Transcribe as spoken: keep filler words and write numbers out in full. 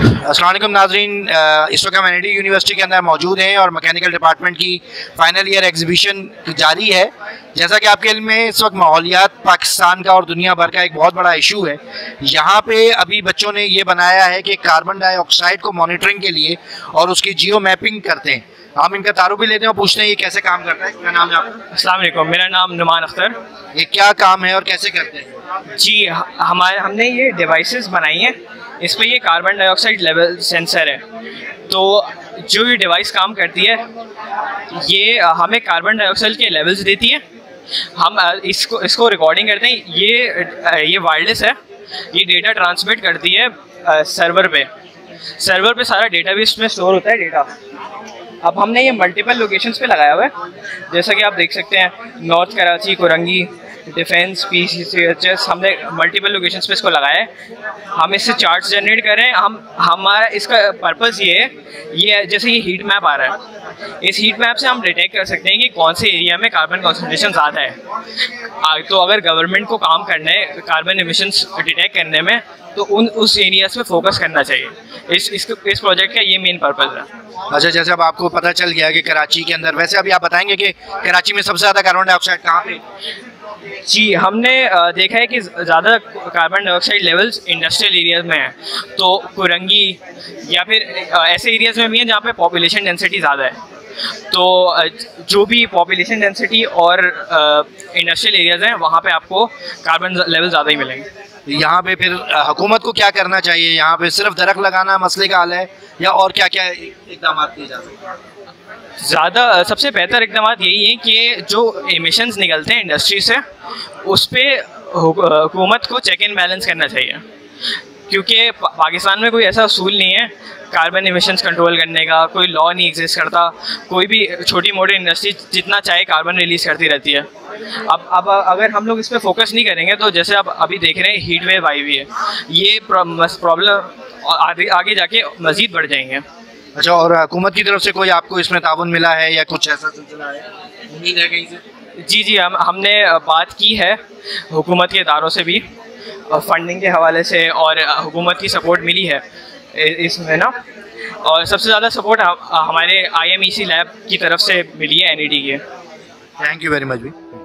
अस्सलाम वालेकुम नाज़रीन, इस वक्त हम एन आई टी यूनिवर्सिटी के अंदर मौजूद हैं और मैकेनिकल डिपार्टमेंट की फ़ाइनल ईयर एग्जीबिशन जारी है। जैसा कि आपके इल्म में इस वक्त माहौलियात पाकिस्तान का और दुनिया भर का एक बहुत बड़ा इशू है। यहाँ पे अभी बच्चों ने ये बनाया है कि कार्बन डाइऑक्साइड को मॉनिटरिंग के लिए और उसकी जियो मैपिंग करते हैं। हम इनका तारुफ भी लेते हैं और पूछते हैं ये कैसे काम करता है। क्या नाम है आपका? अस्सलाम वालेकुम, मेरा नाम नुमान अख्तर। ये क्या काम है और कैसे करते हैं? जी, हमारे हमने ये डिवाइसेस बनाई हैं। इस पर ये कार्बन डाइऑक्साइड लेवल सेंसर है। तो जो ये डिवाइस काम करती है, ये हमें कार्बन डाइऑक्साइड के लेवल्स देती है। हम इसको इसको रिकॉर्डिंग करते हैं। ये ये वायरलेस है। ये डेटा ट्रांसमिट करती है सर्वर पे सर्वर पे सारा डेटाबेस में स्टोर होता है डेटा। अब हमने ये मल्टीपल लोकेशंस पे लगाया हुआ है, जैसा कि आप देख सकते हैं, north Karachi, Korangi, defence, P C C H S, हमने मल्टीपल लोकेशंस पे इसको लगाया है। हम इससे चार्ट्स जनरेट कर रहे हैं। हम हमारा इसका पर्पस ये है, ये जैसे ये हीट मैप आ रहा है, इस हीट मैप से हम डिटेक्ट कर सकते हैं कि कौन से एरिया में कार्बन कॉन्सेंट्रेशन ज़्यादा है। तो अगर गवर्नमेंट को काम करना है कार्बन एमिशंस डिटेक्ट करने में, तो उन उस एरियाज पे फोकस करना चाहिए। इस इस, इस प्रोजेक्ट का ये मेन पर्पज़ है। अच्छा, जैसे अब आपको पता चल गया कि कराची के अंदर, वैसे अभी आप बताएंगे कि कराची में सबसे ज़्यादा कार्बन डाइऑक्साइड कहाँ पे? जी, हमने देखा है कि ज़्यादा carbon dioxide levels industrial areas में है। तो कुरंगी या फिर ऐसे एरियाज में भी हैं जहाँ पे पॉपुलेशन डेंसिटी ज़्यादा है। तो जो भी पॉपुलेशन डेंसिटी और इंडस्ट्रियल एरियाज हैं, वहाँ पे आपको कार्बन लेवल ज़्यादा ही मिलेंगे। यहाँ पे फिर हुकूमत को क्या करना चाहिए? यहाँ पे सिर्फ दरख्त लगाना मसले का हल है या और क्या क्या इकदाम किए जा सकते हैं? ज़्यादा सबसे बेहतर इकदाम यही है कि जो एमिशंस निकलते हैं इंडस्ट्री से, उस पर हुकूमत को चेक एंड बैलेंस करना चाहिए। क्योंकि पाकिस्तान में कोई ऐसा असूल नहीं है कार्बन एमिशंस कंट्रोल करने का, कोई लॉ नहीं एग्जिस्ट करता। कोई भी छोटी मोटी इंडस्ट्री जितना चाहे कार्बन रिलीज़ करती रहती है। अब अब अगर हम लोग इस पर फोकस नहीं करेंगे, तो जैसे आप अभी देख रहे हैं हीट वेव आई हुई है, ये प्रॉब्लम आगे आगे जाके मज़ीद बढ़ जाएंगे। अच्छा, और हुकूमत की तरफ से कोई आपको इसमें ताउन मिला है या कुछ ऐसा सिलसिला है, उम्मीद है कहीं से? जी जी, हम हमने बात की है हुकूमत के इदारों से भी, फंडिंग के हवाले से, और हुकूमत की सपोर्ट मिली है इसमें ना। और सबसे ज़्यादा सपोर्ट हमारे I M E C lab की तरफ से मिली है, एन ई डी की। थैंक यू वेरी मच भी।